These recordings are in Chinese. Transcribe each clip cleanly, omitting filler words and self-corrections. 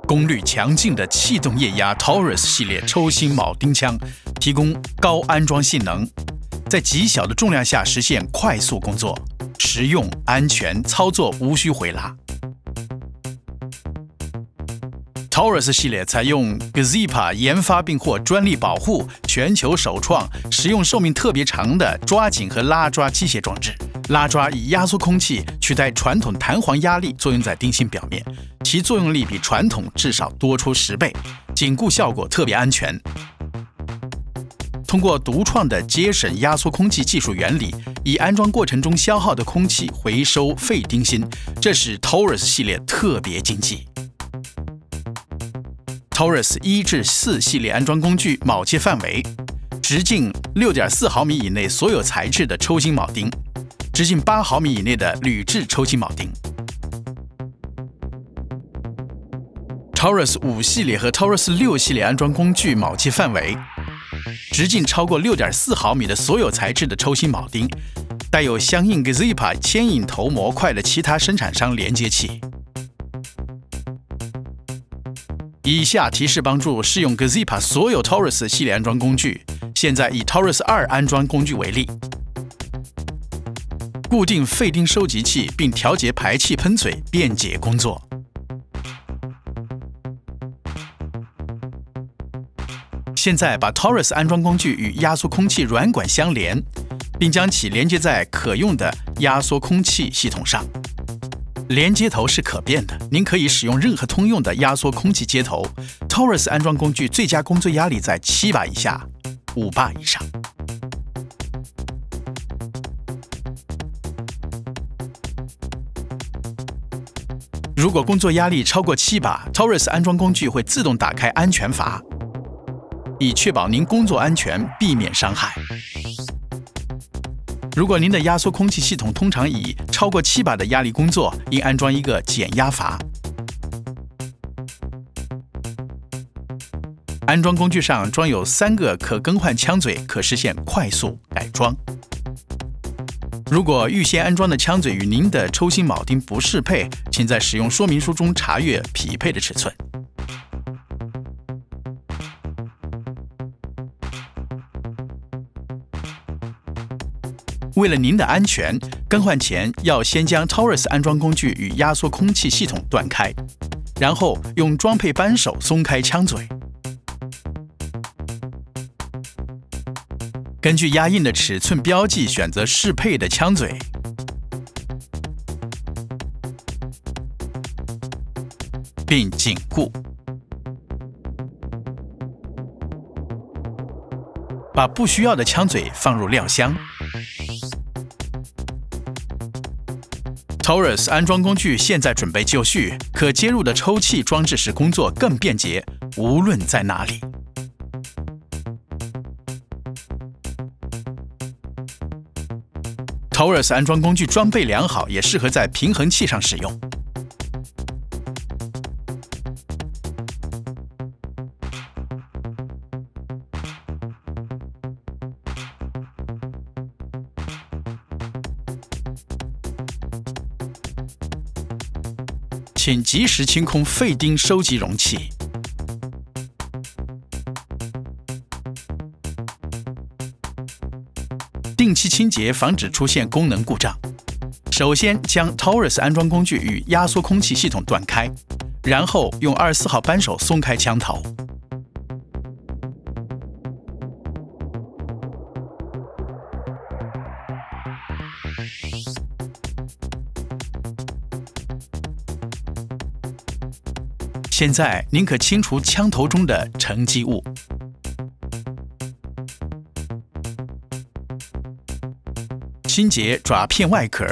功率强劲的气动液压 Taurus 系列抽心铆钉枪，提供高安装性能，在极小的重量下实现快速工作，实用、安全，操作无需回拉。Taurus 系列采用 Gazippa 研发并获专利保护，全球首创使用寿命特别长的抓紧和拉抓机械装置。拉抓以压缩空气取代传统弹簧压力作用在钉芯表面，其作用力比传统至少多出10倍，紧固效果特别安全。通过独创的节省压缩空气技术原理，以安装过程中消耗的空气回收废钉芯，这使 Taurus 系列特别经济。Taurus 1至4系列安装工具铆接范围：直径6.4毫米以内所有材质的抽心铆钉，直径8毫米以内的铝制抽心铆钉。Taurus 5系列和 Taurus 6系列安装工具铆接范围：直径超过6.4毫米的所有材质的抽心铆钉，带有相应 Gazippa 牵引头模块的其他生产商连接器。以下提示帮助适用 Gazippa 所有 Taurus 系列安装工具。现在以 Taurus 2安装工具为例，固定废钉收集器并调节排气喷嘴，便捷工作。现在把 Taurus 安装工具与压缩空气软管相连，并将其连接在可用的压缩空气系统上。连接头是可变的，您可以使用任何通用的压缩空气接头。Taurus 安装工具最佳工作压力在7把以下，5把以上。如果工作压力超过7把 ，Taurus 安装工具会自动打开安全阀，以确保您工作安全，避免伤害。如果您的压缩空气系统通常以超过7把的压力工作，应安装一个减压阀。安装工具上装有3个可更换枪嘴，可实现快速改装。如果预先安装的枪嘴与您的抽心铆钉不适配，请在使用说明书中查阅匹配的尺寸。为了您的安全，更换前要先将 Taurus 安装工具与压缩空气系统断开，然后用装配扳手松开枪嘴。根据压印的尺寸标记选择适配的枪嘴。并紧固。把不需要的枪嘴放入料箱。Taurus 安装工具现在准备就绪，可接入的抽气装置使工作更便捷，无论在哪里。Taurus 安装工具装备良好，也适合在平衡器上使用。请及时清空废钉收集容器。定期清洁，防止出现功能故障。首先将 Taurus 安装工具与压缩空气系统断开，然后用24号扳手松开枪头。现在您可清除枪头中的沉积物。清洁爪片外壳。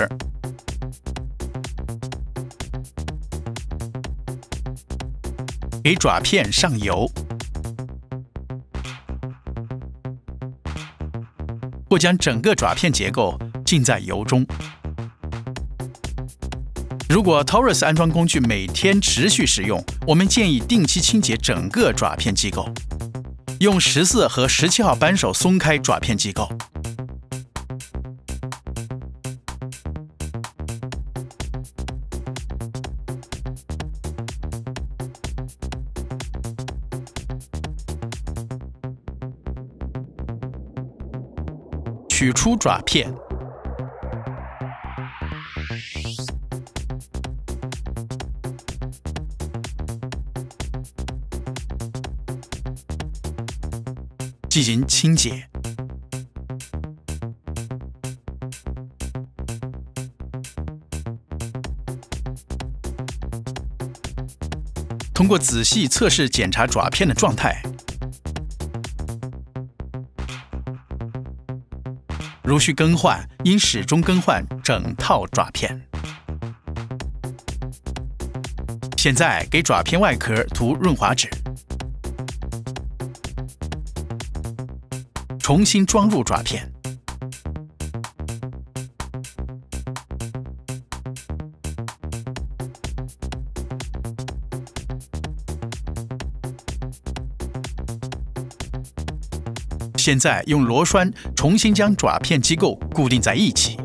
给爪片上油。或将整个爪片结构浸在油中。如果 Taurus 安装工具每天持续使用，我们建议定期清洁整个爪片机构，用14和17号扳手松开爪片机构。 取出爪片。进行清洁。通过仔细测试检查爪片的状态，如需更换，应始终更换整套爪片。现在给爪片外壳涂润滑脂，重新装入爪片。现在用螺栓重新将爪片机构固定在一起。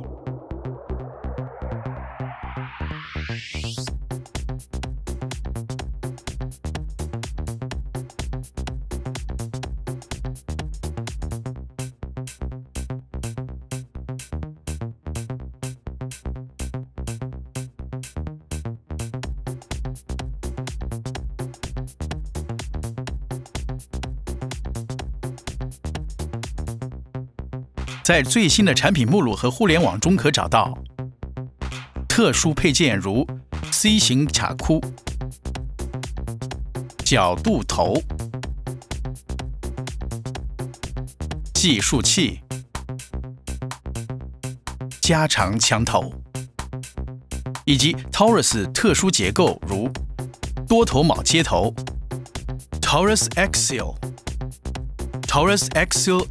在最新的产品目录和互联网中可找到特殊配件，如 C 型卡箍、角度头、计数器、加长枪头，以及 Taurus 特殊结构，如多头铆接头、Taurus Axial、Taurus Axial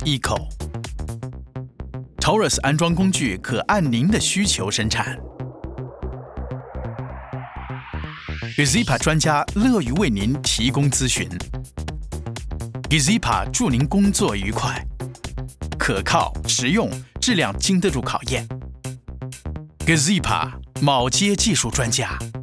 Eco。Taurus 安装工具可按您的需求生产。Gizipa 专家乐于为您提供咨询。Gizipa 祝您工作愉快，可靠、实用，质量经得住考验。Gizipa 铆接技术专家。